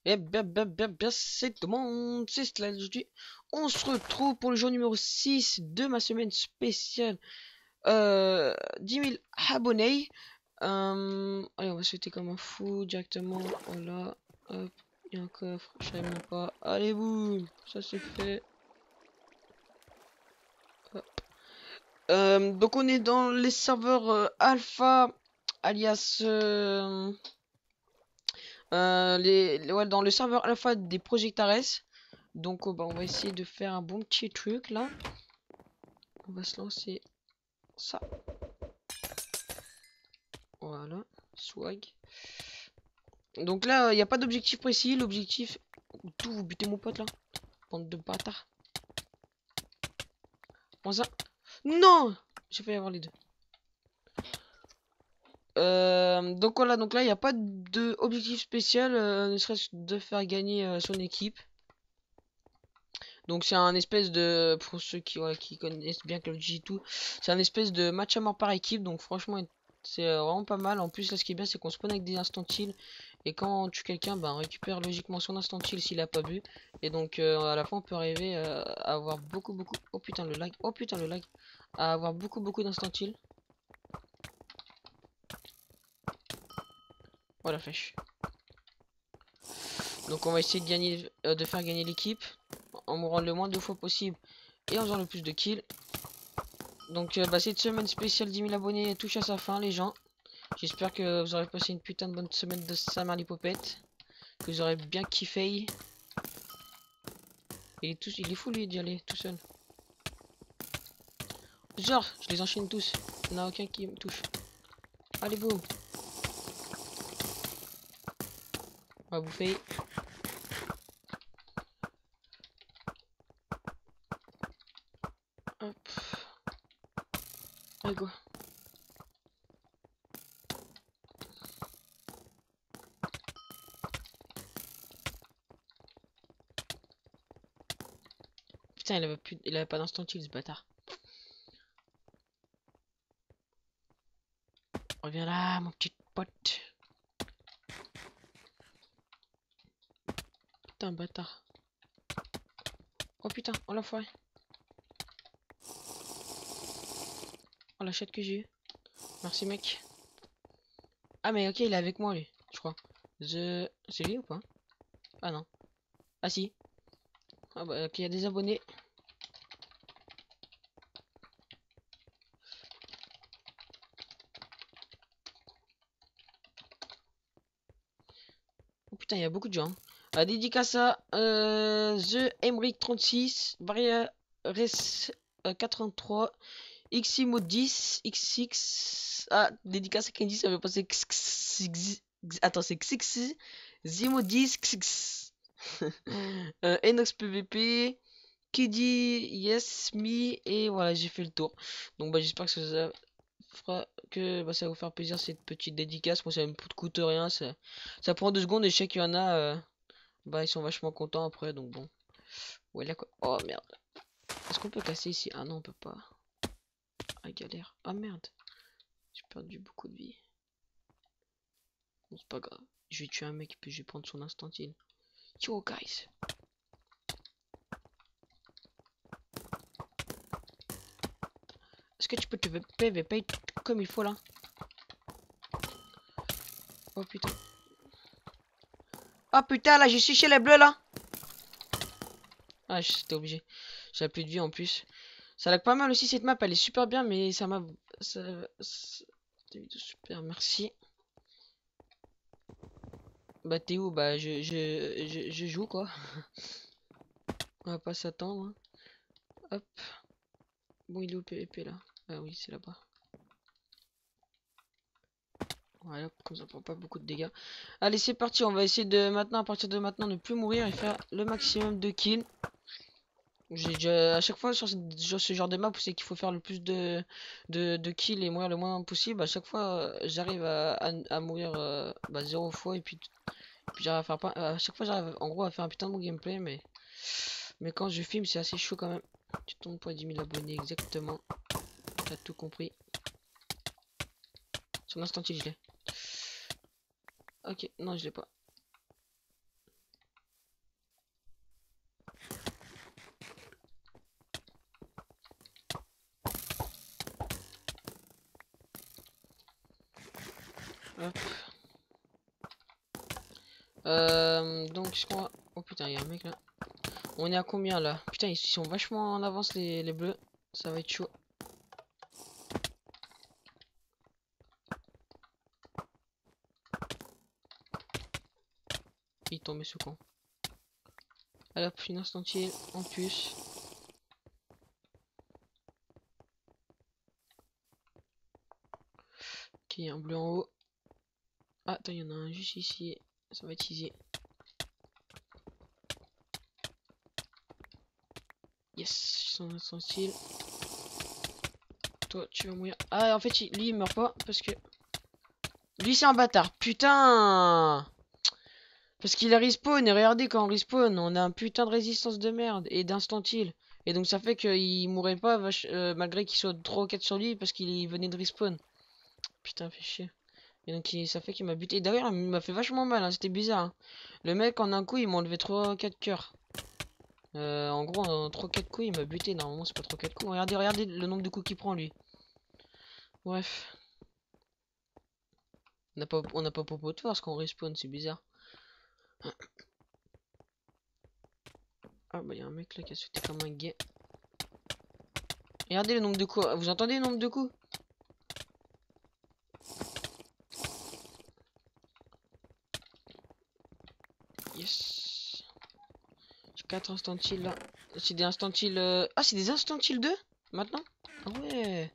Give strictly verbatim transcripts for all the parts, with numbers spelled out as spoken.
Et bien, bien, bien, bien, c'est tout le monde, c'est Slash. Aujourd'hui, on se retrouve pour le jour numéro six de ma semaine spéciale. Euh, dix mille abonnés. Euh, allez, on va sauter comme un fou directement. Voilà, hop, il y a un coffre, je savais même pas. Allez, boum, ça c'est fait. Hop. Euh, donc, on est dans les serveurs euh, alpha, alias. Euh, euh, les, les- ouais, dans le serveur alpha des Projectares. Donc oh, bah, on va essayer de faire un bon petit truc là. On va se lancer ça. Voilà, swag. Donc là, il n'y a pas d'objectif précis. L'objectif... Tout, vous butez mon pote là. Bande de bâtards. Prends ça. Non, j'ai failli avoir les deux. Euh, donc voilà, donc là, il n'y a pas de objectif spécial. Euh, ne serait-ce de faire gagner euh, son équipe. Donc c'est un espèce de... Pour ceux qui, voilà, qui connaissent bien Call of Duty tout, c'est un espèce de match à mort par équipe. Donc franchement, c'est euh, vraiment pas mal. En plus, là, ce qui est bien, c'est qu'on spawn avec des instant kills. Et quand on tue quelqu'un, bah, on récupère logiquement son instant kill s'il a pas bu. Et donc euh, à la fin, on peut arriver euh, à avoir beaucoup, beaucoup... Oh putain, le lag. Oh putain, le lag. À avoir beaucoup, beaucoup d'instant kill. Voilà, flèche. Donc on va essayer de gagner, euh, de faire gagner l'équipe en mourant le moins de fois possible et en faisant le plus de kills. Donc euh, bah, cette semaine spéciale dix mille abonnés touche à sa fin, les gens. J'espère que vous aurez passé une putain de bonne semaine de Samarlipopette, que vous aurez bien kiffé. Il est, tout, il est fou lui d'y aller tout seul. Genre, je les enchaîne tous. Il n'y en a aucun qui me touche. Allez go. On va bouffer. Hop. Allez go. Putain, il avait, plus, il avait pas d'instant kill ce bâtard. Reviens là, mon petit pote. Putain, bâtard. Oh putain, oh l'enfoiré. Oh la chatte que j'ai eu. Merci mec. Ah mais ok, il est avec moi lui, je crois. The... C'est lui ou pas? Ah non. Ah si. Ah bah ok, il y a des abonnés. Oh putain, il y a beaucoup de gens. Euh, dédicace à euh, The Emric trente-six, Varia Res euh, quatre-vingt-trois, Ximo dix, X X. Ah, dédicace à Candy, ça veut passer. Attends, c'est X X, Zimo dix, X X. euh, Enox P V P, Kiddy, Yes Me, et voilà, j'ai fait le tour. Donc bah j'espère que ça fera que bah, ça va vous faire plaisir cette petite dédicace. Moi ça me coûte rien, ça, ça prend deux secondes et je sais qu'il y en a, euh, bah ils sont vachement contents après, donc bon. Voilà quoi. Oh merde. Est-ce qu'on peut casser ici? Ah non, on peut pas. Ah galère. Ah merde. J'ai perdu beaucoup de vie. Bon c'est pas grave. Je vais tuer un mec puis je vais prendre son instant kill. Yo guys. Est-ce que tu peux te P V P comme il faut là? Oh putain. Oh putain, là, je suis chez les bleus, là. Ah, j'étais obligé. J'avais plus de vie en plus. Ça lag pas mal aussi, cette map. Elle est super bien, mais ça m'a... Ça... ça- Super, merci. Bah, t'es où? Bah, je, je, je, je joue, quoi. On va pas s'attendre, hein. Hop. Bon, il est où le P V P, là? Ah oui, c'est là-bas. Voilà, comme ça, on prend pas beaucoup de dégâts. Allez, c'est parti. On va essayer de maintenant, à partir de maintenant, ne plus mourir et faire le maximum de kills. J'ai déjà à chaque fois sur ce, sur ce genre de map où c'est qu'il faut faire le plus de, de, de kills et mourir le moins possible. À chaque fois euh, j'arrive à, à, à mourir euh, bah, zéro fois et puis, puis j'arrive à faire pas, à chaque fois j'arrive en gros à faire un putain de bon gameplay, mais mais quand je filme c'est assez chaud quand même. Tu tombes pour dix mille abonnés exactement. T'as tout compris. Sur l'instant je l'ai. Ok, non je l'ai pas. Hop. Euh, donc, ce qu'on va... Oh putain, il y a un mec là. On est à combien là? Putain, ils sont vachement en avance les, les bleus. Ça va être chaud. Il est tombé ce con. Allez hop, une instantile en plus. Ok, il y a un bleu en haut. Ah, attends, il y en a un juste ici. Ça va être easy. Yes, ils sont instantiles. Toi, tu vas mourir. Ah, en fait, il- lui, il meurt pas parce que... Lui, c'est un bâtard. Putain! Parce qu'il a respawn. Et regardez, quand on respawn, on a un putain de résistance de merde. Et d'instantile. Et donc, ça fait qu'il mourrait pas vache- euh, malgré qu'il soit trois ou quatre sur lui parce qu'il venait de respawn. Putain, fait chier. Et donc, il- ça fait qu'il m'a buté. D'ailleurs, il m'a fait vachement mal. Hein, c'était bizarre. Hein. Le mec, en un coup, il m'a enlevé trois quatre cœurs. Euh, en gros, en trois quatre coups, il m'a buté. Normalement, c'est pas trois quatre coups. Regardez, regardez le nombre de coups qu'il prend, lui. Bref. On n'a pas, on n'a pas popo de force quand on respawn, c'est bizarre. Ah bah y'a un mec là qui a sauté comme un gay. Regardez le nombre de coups. Vous entendez le nombre de coups? Yes. J'ai quatre instantiles là. C'est des instantiles... Euh... Ah c'est des instantiles deux maintenant? Ah ouais.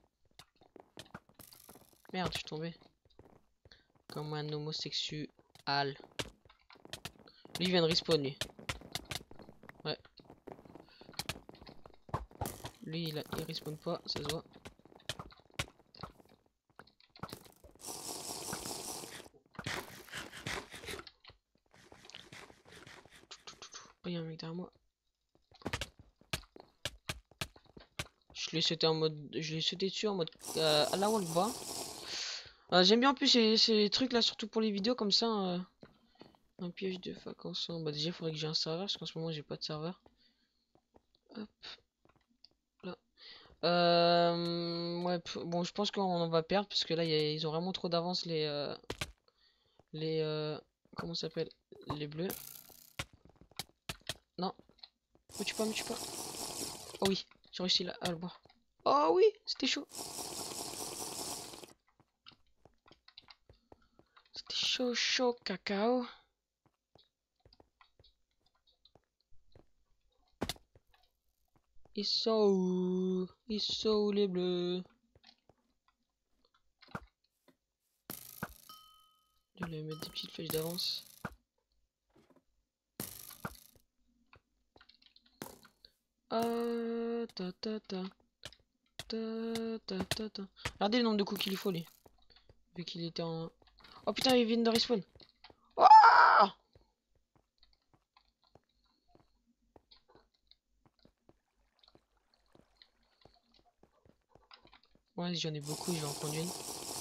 Merde, je suis tombé. Comme un homosexuel. Lui il vient de respawn lui. Ouais. Lui il, a... il respawn pas, ça se voit. Oh y'a un mec derrière moi. Je l'ai sauté en mode... Je l'ai sauté dessus en mode... Euh, à la wall bas. Euh, J'aime bien en plus ces, ces trucs là, surtout pour les vidéos comme ça. Euh... Un piège de vacances. Bah déjà il faudrait que j'ai un serveur parce qu'en ce moment j'ai pas de serveur. Hop. Là. Euh, ouais, bon je pense qu'on va perdre parce que là y a, ils ont vraiment trop d'avance les... Euh, les... Euh, comment ça s'appelle? Les bleus. Non. Me tue pas, me tue pas. Oh oui, j'ai réussi là, à le boire. Oh oui, c'était chaud. C'était chaud, chaud, cacao. Ils sont où? Ils sont où les bleus? Je vais mettre des petites flèches d'avance. Ah, ta ta ta. Ta, ta, ta, ta. Regardez le nombre de coups qu'il faut lui. Vu qu'il était en... Oh putain, il vient de respawn. Oh ouais, j'en ai beaucoup, je vais en prendre une.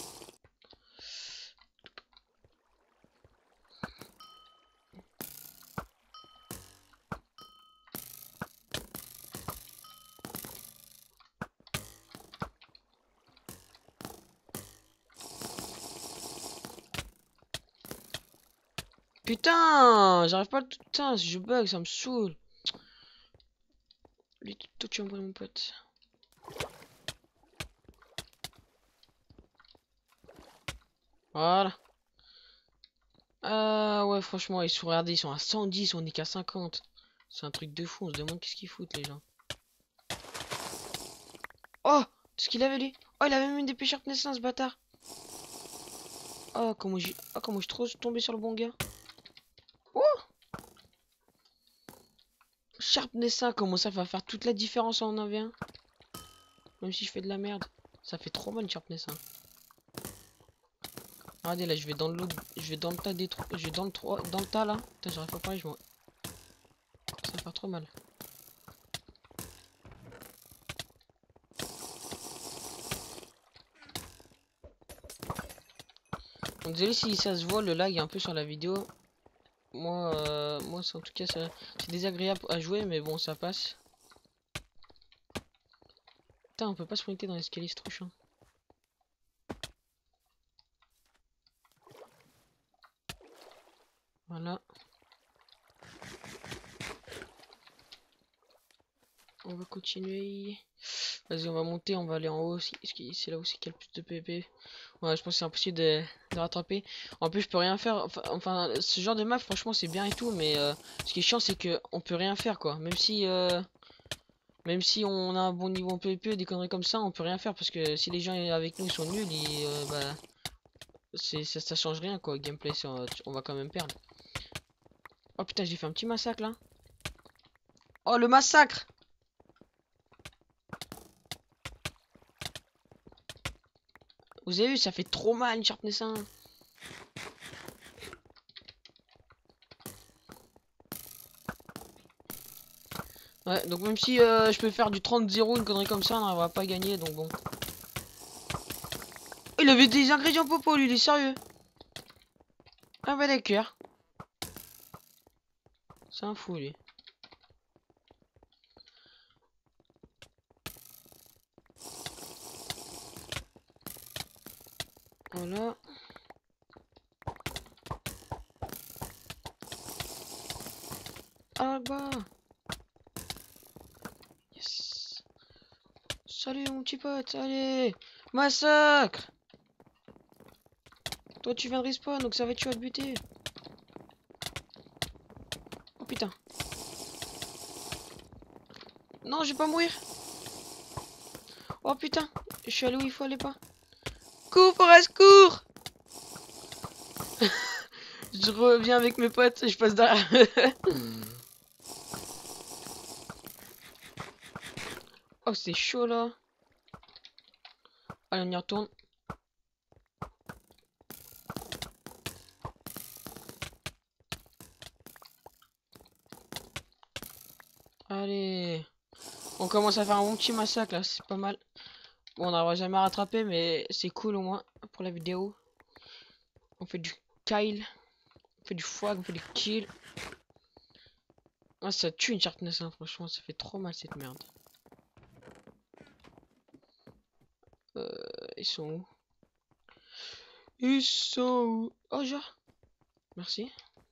Putain, j'arrive pas à tout... Putain, si je bug, ça me saoule. Lui, toi tu envoies mon pote. Voilà. Ah ouais, franchement, ils sont, regardez, ils sont à cent dix, on est qu'à cinquante. C'est un truc de fou, on se demande qu'est-ce qu'ils foutent les gens. Oh, ce qu'il avait lui. Oh, il avait même une dépée sharpness ce bâtard. Oh, comment j'ai... Oh, comment je suis trop tombé sur le bon gars. Oh, sharpness un, comment ça va faire toute la différence en un v un. Même si je fais de la merde. Ça fait trop mal sharpness un. Regardez là, je vais dans le lot, je vais dans le tas des trous, je vais dans le trois, dans le tas là. Putain, j'arrive pas à parler, je m'en... Ça va faire trop mal. Donc désolé si ça se voit le lag un peu sur la vidéo. Moi, euh, moi en tout cas c'est désagréable à jouer, mais bon ça passe. Putain, on peut pas sprinter dans l'escalier, c'est trop chiant. continuer. Vas-y, on va monter, on va aller en haut aussi. C'est là aussi qu'il y a le plus de P V P. Ouais, je pense que c'est impossible de, de rattraper. En plus, je peux rien faire. Enfin, enfin, ce genre de map, franchement, c'est bien et tout. Mais euh, ce qui est chiant, c'est que on peut rien faire, quoi. Même si, euh, même si on a un bon niveau en P V P, des conneries comme ça, on peut rien faire. Parce que si les gens avec nous ils sont nuls, ils, euh, bah, c'est, ça, ça change rien, quoi. Gameplay, on, on va quand même perdre. Oh putain, j'ai fait un petit massacre là. Oh, le massacre! Vous avez vu, ça fait trop mal une Sharpness un. Ouais, donc même si euh, je peux faire du trente zéro, une connerie comme ça, on n'arrivera pas à gagner, donc bon. Oh, il avait des ingrédients popo, lui, il est sérieux. Ah bah d'accord. C'est un fou, lui. Voilà. Ah bah. Yes. Salut mon petit pote, allez. Massacre. Toi tu viens de respawn, donc ça va être chaud à te buter. Oh putain. Non, je vais pas mourir. Oh putain, je suis allé où il faut aller pas. Cours, Forest, cours. Je reviens avec mes potes et je passe derrière. Oh, c'est chaud là. Allez, on y retourne. Allez. On commence à faire un bon petit massacre là, c'est pas mal. Bon, on n'arrivera jamais à rattraper, mais c'est cool au moins pour la vidéo. On fait du kyle, on fait du frag, on fait du kill. Ah, ça tue une sharpness, hein, franchement, ça fait trop mal cette merde. Euh, ils sont où? Ils sont où? Oh, genre. Merci.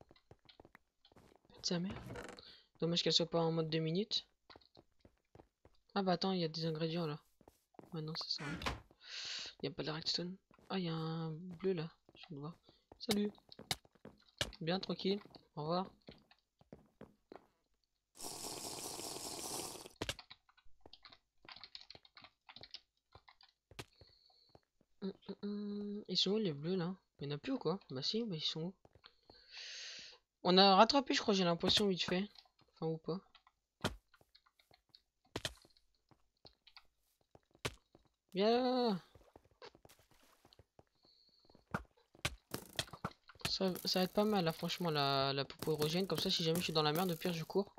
Sa mère. Dommage qu'elle soit pas en mode deux minutes. Ah bah attends, il y a des ingrédients là. Ouais, non, ça sert à rien. Il n'y a pas de redstone. Ah, il y a un bleu là. Je viens de voir. Salut. Bien, tranquille. Au revoir. Hum, hum, hum. Ils sont où les bleus là? Il y en a plus ou quoi? Bah si, bah ils sont où? On a rattrapé, je crois, j'ai l'impression, vite fait. Enfin, ou pas. Bien. Ça, ça va être pas mal là, franchement, la, la popo érogène. Comme ça, si jamais je suis dans la merde, au pire, je cours.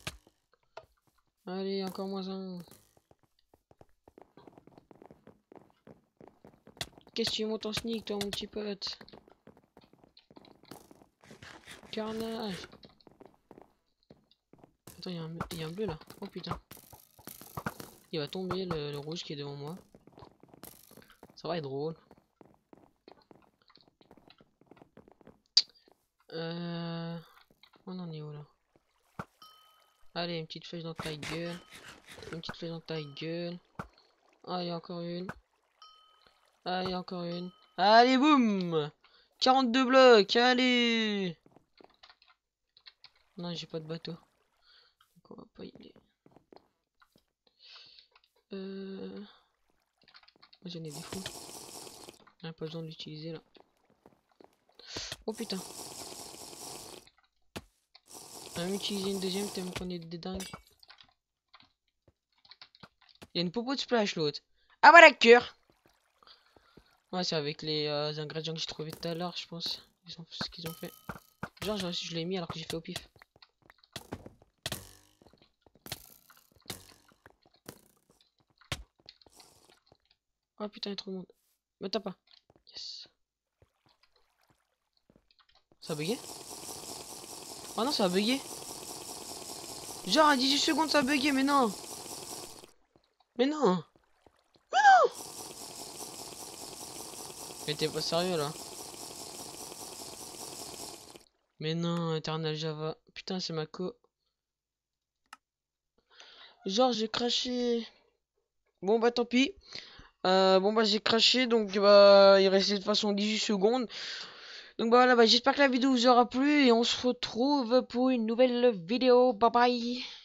Allez, encore moins un. Qu'est-ce que tu montes en sneak, toi, mon petit pote? Carnage. Attends, il y, y a un bleu là. Oh putain. Il va tomber le, le rouge qui est devant moi. Ça va être drôle. Euh... On en est où là? Allez, une petite flèche dans ta gueule. Une petite flèche dans ta gueule. Allez, encore une. Allez, encore une. Allez, boum! quarante-deux blocs, allez! Non, j'ai pas de bateau. Donc on va pas y aller. Euh... J'en ai des fous. On a pas besoin de l'utiliser là. Oh putain. On va même utiliser une deuxième tellement qu'on est des dingues. Il y a une popo de splash l'autre. Ah bah d'accord. Ouais, c'est avec les euh, ingrédients que j'ai trouvé tout à l'heure, je pense. Ils ont ce qu'ils ont fait. Genre, je, je l'ai mis alors que j'ai fait au pif. Oh putain, il y a trop de monde. Me tape pas. Yes. Ça a bugué? Oh non, ça a bugué. Genre, à dix-huit secondes, ça a bugué, mais non. Mais non. Mais t'es pas sérieux là? Mais non, Eternal Java. Putain, c'est ma co. Genre, j'ai craché. Bon, bah tant pis. Euh, bon, bah j'ai craché, donc bah il restait de toute façon dix-huit secondes. Donc bah voilà, bah, j'espère que la vidéo vous aura plu et on se retrouve pour une nouvelle vidéo. Bye bye.